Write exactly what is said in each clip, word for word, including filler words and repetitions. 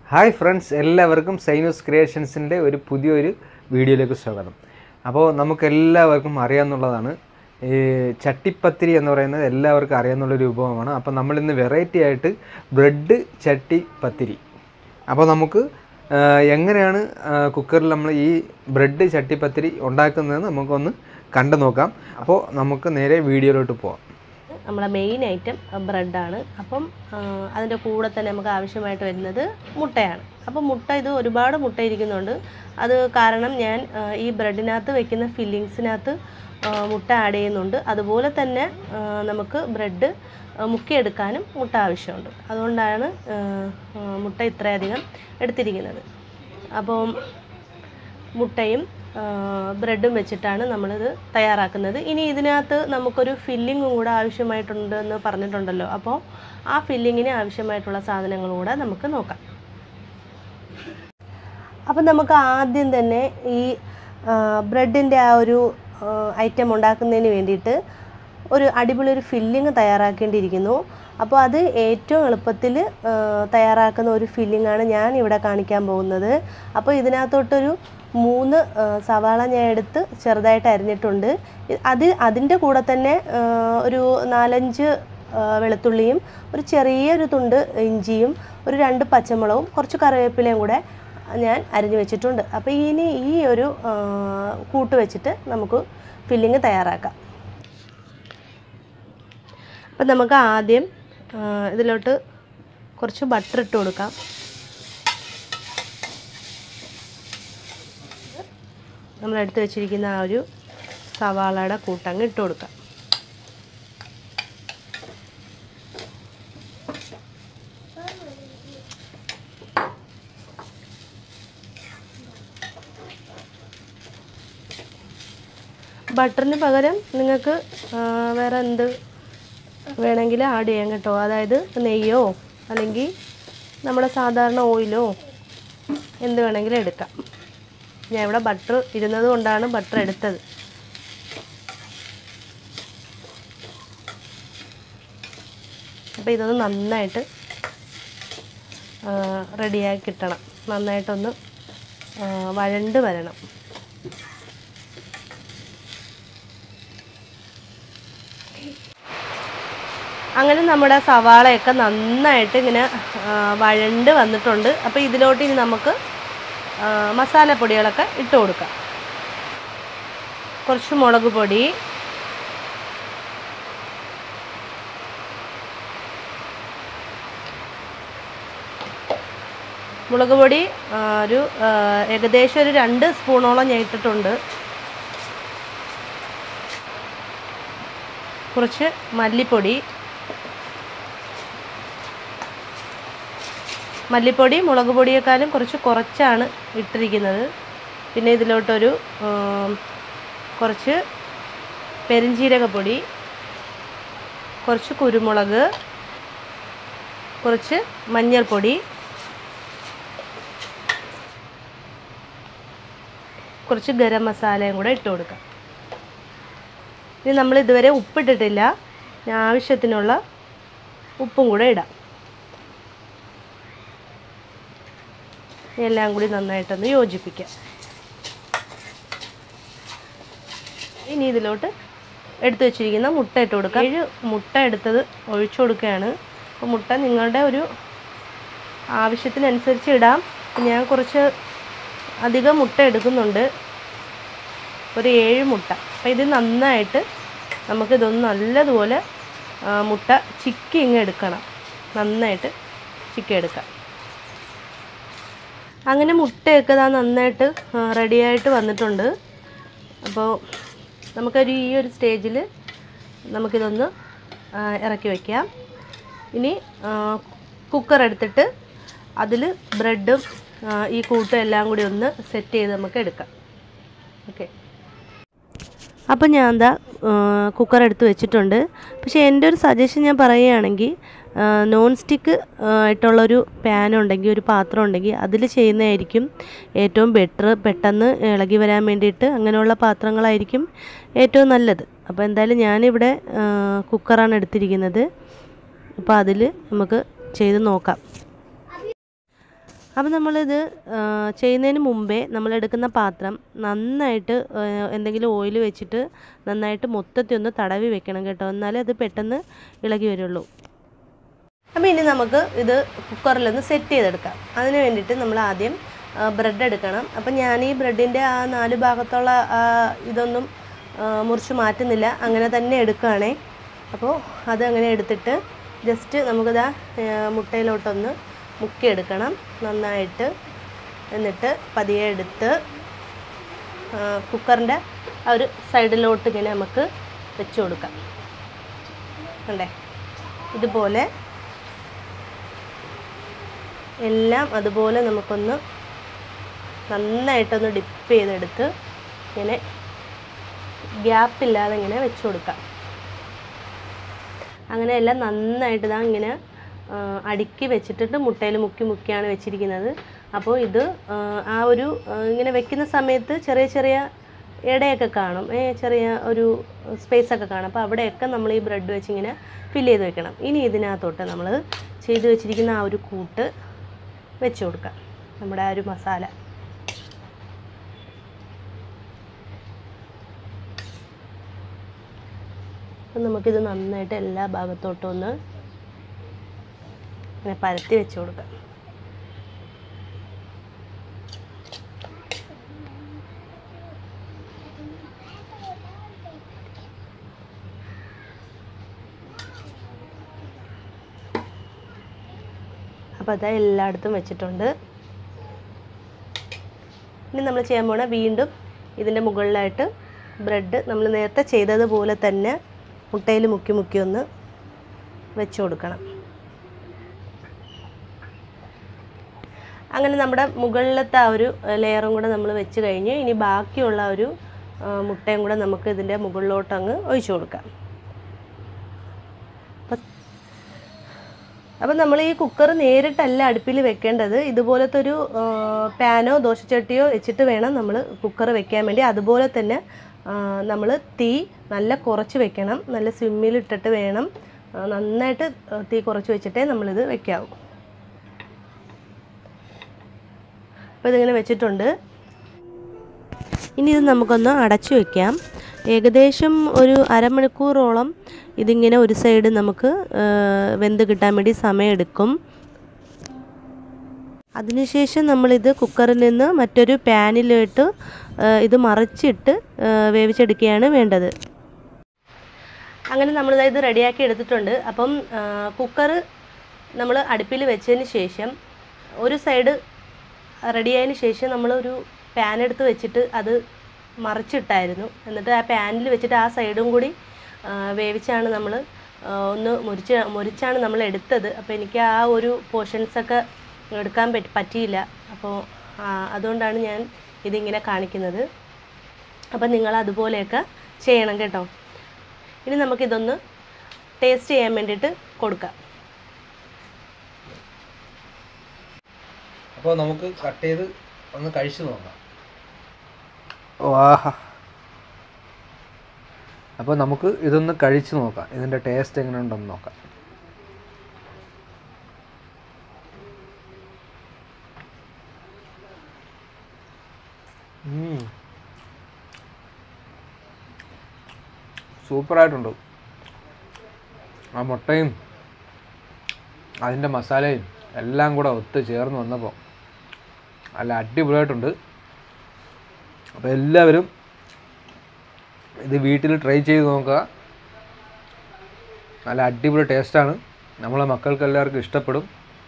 Hi friends, എല്ലാവർക്കും സൈനൂസ് ക്രിയേഷൻസിൻ്റെ ഒരു പുതിയൊരു വീഡിയോയിലേക്ക് സ്വാഗതം. അപ്പോൾ നമുക്കെല്ലാവർക്കും അറിയാമെന്നുള്ളതാണ് ഈ ചട്ടിപ്പത്തിരി എന്ന് പറയുന്നത് എല്ലാവർക്കും അറിയാമെന്നുള്ളൊരു വിഭവമാണ്. അപ്പോൾ നമ്മളിന്ന് വെറൈറ്റി ആയിട്ട് ബ്രെഡ് ചട്ടിപ്പത്തിരി. അപ്പോൾ നമുക്ക് എങ്ങനെയാണ് കുക്കറിൽ നമ്മൾ ഈ ബ്രെഡ് ചട്ടിപ്പത്തിരി ഉണ്ടാക്കുന്നതെന്ന് നമുക്കൊന്ന് കണ്ടു നോക്കാം. അപ്പോൾ നമുക്ക് നേരെ വീഡിയോയിലോട്ട് പോകാം. നമ്മളെ മെയിൻ ഐറ്റം ബ്രെഡാണ്. അപ്പം അതിൻ്റെ കൂടെ തന്നെ നമുക്ക് ആവശ്യമായിട്ട് വരുന്നത് മുട്ടയാണ്. അപ്പം മുട്ട ഇത് ഒരുപാട് മുട്ട ഇരിക്കുന്നുണ്ട്. അത് കാരണം ഞാൻ ഈ ബ്രെഡിനകത്ത് വെക്കുന്ന ഫില്ലിങ്സിനകത്ത് മുട്ട ആഡ് ചെയ്യുന്നുണ്ട്. അതുപോലെ തന്നെ നമുക്ക് ബ്രെഡ് മുക്കിയെടുക്കാനും മുട്ട ആവശ്യമുണ്ട്. അതുകൊണ്ടാണ് മുട്ട ഇത്രയധികം എടുത്തിരിക്കുന്നത്. അപ്പം മുട്ടയും ബ്രെഡും വെച്ചിട്ടാണ് നമ്മളിത് തയ്യാറാക്കുന്നത്. ഇനി ഇതിനകത്ത് നമുക്കൊരു ഫില്ലിങ്ങും കൂടെ ആവശ്യമായിട്ടുണ്ടെന്ന് പറഞ്ഞിട്ടുണ്ടല്ലോ. അപ്പോൾ ആ ഫില്ലിങ്ങിന് ആവശ്യമായിട്ടുള്ള സാധനങ്ങളും കൂടെ നമുക്ക് നോക്കാം. അപ്പം നമുക്ക് ആദ്യം തന്നെ ഈ ബ്രെഡിൻ്റെ ആ ഒരു ഐറ്റം ഉണ്ടാക്കുന്നതിന് വേണ്ടിയിട്ട് ഒരു അടിപൊളി ഒരു ഫില്ലിങ് തയ്യാറാക്കേണ്ടിയിരിക്കുന്നു. അപ്പോൾ അത് ഏറ്റവും എളുപ്പത്തിൽ തയ്യാറാക്കുന്ന ഒരു ഫില്ലിങ്ങാണ് ഞാൻ ഇവിടെ കാണിക്കാൻ പോകുന്നത്. അപ്പോൾ ഇതിനകത്തോട്ടൊരു മൂന്ന് സവാള ഞാൻ എടുത്ത് ചെറുതായിട്ട് അരിഞ്ഞിട്ടുണ്ട്. അത് അതിൻ്റെ കൂടെ തന്നെ ഒരു നാലഞ്ച് വെളുത്തുള്ളിയും ഒരു ചെറിയൊരു തുണ്ട് ഇഞ്ചിയും ഒരു രണ്ട് പച്ചമുളകും കുറച്ച് കറിവേപ്പിലയും കൂടെ ഞാൻ അരിഞ്ഞു വെച്ചിട്ടുണ്ട്. അപ്പോൾ ഇനി ഈ ഒരു കൂട്ട് വെച്ചിട്ട് നമുക്ക് ഫില്ലിങ് തയ്യാറാക്കാം. അപ്പം നമുക്ക് ആദ്യം ഇതിലോട്ട് കുറച്ച് ബട്ടർ ഇട്ട് കൊടുക്കാം. നമ്മൾ എടുത്ത് വെച്ചിരിക്കുന്ന ആ ഒരു സവാളയുടെ കൂട്ടങ്ങ് ഇട്ട് കൊടുക്കാം. ബട്ടറിന് പകരം നിങ്ങൾക്ക് വേറെ എന്ത് വേണമെങ്കിൽ ആഡ് ചെയ്യാം കേട്ടോ. അതായത് നെയ്യോ അല്ലെങ്കിൽ നമ്മുടെ സാധാരണ ഓയിലോ എന്ത് വേണമെങ്കിലും എടുക്കാം. ഞാൻ ഇവിടെ ബട്ടർ ഇരുന്നത് കൊണ്ടാണ് ബട്ടർ എടുത്തത്. അപ്പോൾ ഇതൊന്ന് നന്നായിട്ട് റെഡിയാക്കി കിട്ടണം. നന്നായിട്ടൊന്ന് വഴണ്ട് വരണം. അങ്ങനെ നമ്മുടെ സവാളയൊക്കെ നന്നായിട്ട് ഇങ്ങനെ വഴണ്ട് വന്നിട്ടുണ്ട്. അപ്പോൾ ഇതിലോട്ട് ഇനി നമുക്ക് മസാലപ്പൊടികളൊക്കെ ഇട്ട് കൊടുക്കാം. കുറച്ച് മുളക് പൊടി, മുളക് പൊടി ഒരു ഏകദേശം ഒരു രണ്ട് സ്പൂണോളം ഞാൻ ഇട്ടിട്ടുണ്ട്. കുറച്ച് മല്ലിപ്പൊടി, മല്ലിപ്പൊടി മുളക് പൊടിയേക്കാളും കുറച്ച് കുറച്ചാണ് ഇട്ടിരിക്കുന്നത്. പിന്നെ ഇതിലോട്ടൊരു കുറച്ച് പെരിഞ്ജീരകപ്പൊടി, കുറച്ച് കുരുമുളക്, കുറച്ച് മഞ്ഞൾപ്പൊടി, കുറച്ച് ഗരം മസാലയും കൂടെ ഇട്ട് കൊടുക്കാം. ഇനി നമ്മൾ ഇതുവരെ ഉപ്പിട്ടിട്ടില്ല. ആവശ്യത്തിനുള്ള ഉപ്പും കൂടെ ഇടാം. എല്ലാം കൂടി നന്നായിട്ടൊന്ന് യോജിപ്പിക്കാം. ഇനി ഇതിലോട്ട് എടുത്തു വെച്ചിരിക്കുന്ന മുട്ട ഇട്ട് കൊടുക്കാം. ഏഴ് മുട്ട എടുത്തത് ഒഴിച്ചു കൊടുക്കുകയാണ്. അപ്പോൾ മുട്ട നിങ്ങളുടെ ഒരു ആവശ്യത്തിനനുസരിച്ച് ഇടാം. ഞാൻ കുറച്ച് അധികം മുട്ട എടുക്കുന്നുണ്ട്, ഒരു ഏഴ് മുട്ട. അപ്പോൾ ഇത് നന്നായിട്ട് നമുക്കിതൊന്ന് നല്ലതുപോലെ മുട്ട ചിക്കി ഇങ്ങ് എടുക്കണം. നന്നായിട്ട് ചിക്കി എടുക്കാം. അങ്ങനെ മുട്ടയൊക്കെ ഇതാ നന്നായിട്ട് റെഡിയായിട്ട് വന്നിട്ടുണ്ട്. അപ്പോൾ നമുക്കൊരു ഈ ഒരു സ്റ്റേജിൽ നമുക്കിതൊന്ന് ഇറക്കി വയ്ക്കാം. ഇനി കുക്കർ എടുത്തിട്ട് അതിൽ ബ്രെഡും ഈ കൂട്ടും എല്ലാം കൂടി ഒന്ന് സെറ്റ് ചെയ്ത് നമുക്ക് എടുക്കാം. ഓക്കെ. അപ്പോൾ ഞാൻ എന്താ കുക്കർ എടുത്ത് വെച്ചിട്ടുണ്ട്. പക്ഷേ എൻ്റെ ഒരു സജഷൻ ഞാൻ പറയുകയാണെങ്കിൽ നോൺ സ്റ്റിക്ക് ആയിട്ടുള്ളൊരു പാൻ ഉണ്ടെങ്കിൽ, ഒരു പാത്രം ഉണ്ടെങ്കിൽ അതിൽ ചെയ്യുന്നതായിരിക്കും ഏറ്റവും ബെറ്റർ. പെട്ടെന്ന് ഇളകി വരാൻ വേണ്ടിയിട്ട് അങ്ങനെയുള്ള പാത്രങ്ങളായിരിക്കും ഏറ്റവും നല്ലത്. അപ്പോൾ എന്തായാലും ഞാനിവിടെ കുക്കറാണ് എടുത്തിരിക്കുന്നത്. അപ്പോൾ അതിൽ നമുക്ക് ചെയ്ത് നോക്കാം. അപ്പോൾ നമ്മളിത് ചെയ്യുന്നതിന് മുമ്പേ നമ്മളെടുക്കുന്ന പാത്രം നന്നായിട്ട് എന്തെങ്കിലും ഓയിൽ വെച്ചിട്ട് നന്നായിട്ട് മൊത്തത്തിൽ ഒന്ന് തടവി വെക്കണം കേട്ടോ, എന്നാലേ അത് പെട്ടെന്ന് ഇളകി വരുള്ളൂ. അപ്പോൾ ഇനി നമുക്ക് ഇത് കുക്കറിലൊന്ന് സെറ്റ് ചെയ്തെടുക്കാം. അതിന് വേണ്ടിയിട്ട് നമ്മൾ ആദ്യം ബ്രെഡ് എടുക്കണം. അപ്പം ഞാൻ ഈ ബ്രെഡിൻ്റെ ആ നാല് ഭാഗത്തുള്ള ഇതൊന്നും മുറിച്ച് മാറ്റുന്നില്ല, അങ്ങനെ തന്നെ എടുക്കുകയാണേ. അപ്പോൾ അതങ്ങനെ എടുത്തിട്ട് ജസ്റ്റ് നമുക്കിതാ മുട്ടയിലോട്ടൊന്ന് മുക്കിയെടുക്കണം നന്നായിട്ട്. എന്നിട്ട് പതിയെ എടുത്ത് കുക്കറിൻ്റെ ആ ഒരു സൈഡിലോട്ട് ഇങ്ങനെ നമുക്ക് വെച്ച് കൊടുക്കാം. കണ്ടേ, ഇതുപോലെ എല്ലാം അതുപോലെ നമുക്കൊന്ന് നന്നായിട്ടൊന്ന് ഡിപ്പ് ചെയ്തെടുത്ത് ഇങ്ങനെ ഗ്യാപ്പില്ലാതെ ഇങ്ങനെ വെച്ച് കൊടുക്കാം. അങ്ങനെ എല്ലാം നന്നായിട്ട് ഇതാ ഇങ്ങനെ അടുക്കി വെച്ചിട്ടിട്ട് മുട്ടയിൽ മുക്കി മുക്കിയാണ് വെച്ചിരിക്കുന്നത്. അപ്പോൾ ഇത് ആ ഒരു ഇങ്ങനെ വെക്കുന്ന സമയത്ത് ചെറിയ ചെറിയ ഇടയൊക്കെ കാണും, ചെറിയ ഒരു സ്പേസൊക്കെ കാണും. അപ്പോൾ അവിടെയൊക്കെ നമ്മൾ ഈ ബ്രെഡ് വെച്ച് ഇങ്ങനെ ഫില്ല് ചെയ്ത് വെക്കണം. ഇനി ഇതിനകത്തോട്ട് നമ്മൾ ചെയ്ത് വെച്ചിരിക്കുന്ന ആ ഒരു കൂട്ട് വെച്ച് കൊടുക്കാം, നമ്മുടെ ആ ഒരു മസാല. അപ്പം നമുക്കിത് നന്നായിട്ട് എല്ലാ ഭാഗത്തോട്ടും ഒന്ന് ഇങ്ങനെ പരത്തി വെച്ച് കൊടുക്കാം. അപ്പോൾ അത് എല്ലായിടത്തും വെച്ചിട്ടുണ്ട്. ഇനി നമ്മൾ ചെയ്യാൻ പോണ വീണ്ടും ഇതിൻ്റെ മുകളിലായിട്ട് ബ്രെഡ് നമ്മൾ നേരത്തെ ചെയ്തതുപോലെ തന്നെ മുട്ടയിൽ മുക്കി മുക്കി ഒന്ന് വെച്ച് കൊടുക്കണം. അങ്ങനെ നമ്മുടെ മുകളിലത്തെ ആ ഒരു ലെയറും കൂടെ നമ്മൾ വെച്ച് കഴിഞ്ഞ് ഇനി ബാക്കിയുള്ള ഒരു മുട്ടയും കൂടെ നമുക്ക് ഇതിൻ്റെ മുകളിലോട്ട് അങ്ങ് ഒഴിച്ചു കൊടുക്കാം. അപ്പം നമ്മൾ ഈ കുക്കർ നേരിട്ടല്ല അടുപ്പിൽ വെക്കേണ്ടത്. ഇതുപോലത്തെ ഒരു പാനോ ദോശച്ചട്ടിയോ വെച്ചിട്ട് വേണം നമ്മൾ കുക്കർ വെക്കാൻ വേണ്ടി. അതുപോലെ തന്നെ നമ്മൾ തീ നല്ല കുറച്ച് വെക്കണം, നല്ല സിമ്മിലിട്ടിട്ട് വേണം, നന്നായിട്ട് തീ കുറച്ച് വെച്ചിട്ടേ നമ്മളിത് വെക്കാവൂ. അപ്പോൾ ഇതിങ്ങനെ വെച്ചിട്ടുണ്ട്. ഇനി ഇത് നമുക്കൊന്ന് അടച്ചു വയ്ക്കാം. ഏകദേശം ഒരു അരമണിക്കൂറോളം ഇതിങ്ങനെ ഒരു സൈഡ് നമുക്ക് വെന്ത് കിട്ടാൻ വേണ്ടി സമയമെടുക്കും. അതിനുശേഷം നമ്മളിത് കുക്കറിൽ നിന്ന് മറ്റൊരു പാനിലിട്ട് ഇത് മറിച്ചിട്ട് വേവിച്ചെടുക്കുകയാണ് വേണ്ടത്. അങ്ങനെ നമ്മളിത് റെഡിയാക്കി എടുത്തിട്ടുണ്ട്. അപ്പം കുക്കർ നമ്മൾ അടുപ്പിൽ വെച്ചതിന് ശേഷം ഒരു സൈഡ് റെഡിയായതിന് ശേഷം നമ്മളൊരു പാൻ എടുത്ത് വെച്ചിട്ട് അത് മറിച്ചിട്ടായിരുന്നു. എന്നിട്ട് ആ പാനിൽ വെച്ചിട്ട് ആ സൈഡും കൂടി വേവിച്ചാണ് നമ്മൾ ഒന്ന് മുരിച്ച് മുരിച്ചാണ് നമ്മൾ എടുത്തത്. അപ്പോൾ എനിക്ക് ആ ഒരു പോർഷൻസൊക്കെ എടുക്കാൻ പറ്റി പറ്റിയില്ല അപ്പോൾ അതുകൊണ്ടാണ് ഞാൻ ഇതിങ്ങനെ കാണിക്കുന്നത്. അപ്പം നിങ്ങൾ അതുപോലെയൊക്കെ ചെയ്യണം കേട്ടോ. ഇനി നമുക്കിതൊന്ന് ടേസ്റ്റ് ചെയ്യാൻ വേണ്ടിയിട്ട് കൊടുക്കാം. അപ്പോൾ നമുക്ക് കട്ട് ചെയ്ത് ഒന്ന് കഴിച്ചു നോക്കാം. വാഹ, അപ്പോൾ നമുക്ക് ഇതൊന്ന് കഴിച്ചു നോക്കാം, ഇതിൻ്റെ ടേസ്റ്റ് എങ്ങനെ ഉണ്ടെന്ന് നോക്കാം. സൂപ്പറായിട്ടുണ്ട്. ആ മുട്ടയും അതിൻ്റെ മസാലയും എല്ലാം കൂടെ ഒത്ത് ചേർന്ന് വന്നപ്പോൾ നല്ല അടിപൊളിയായിട്ടുണ്ട്. അപ്പോൾ എല്ലാവരും ഇത് വീട്ടിൽ ട്രൈ ചെയ്ത് നോക്കുക. നല്ല അടിപൊളി ടേസ്റ്റാണ്, നമ്മളെ മക്കൾക്ക് എല്ലാവർക്കും ഇഷ്ടപ്പെടും.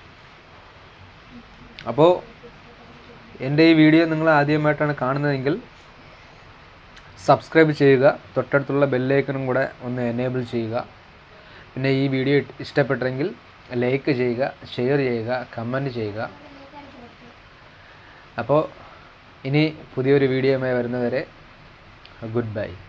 അപ്പോൾ എൻ്റെ ഈ വീഡിയോ നിങ്ങൾ ആദ്യമായിട്ടാണ് കാണുന്നതെങ്കിൽ സബ്സ്ക്രൈബ് ചെയ്യുക, തൊട്ടടുത്തുള്ള ബെല്ലൈക്കനും കൂടെ ഒന്ന് എനേബിൾ ചെയ്യുക. പിന്നെ ഈ വീഡിയോ ഇഷ്ടപ്പെട്ടെങ്കിൽ ലൈക്ക് ചെയ്യുക, ഷെയർ ചെയ്യുക, കമൻറ്റ് ചെയ്യുക. അപ്പോൾ ഇനി പുതിയൊരു വീഡിയോയുമായി വരുന്നവരെ ഗുഡ് ബൈ.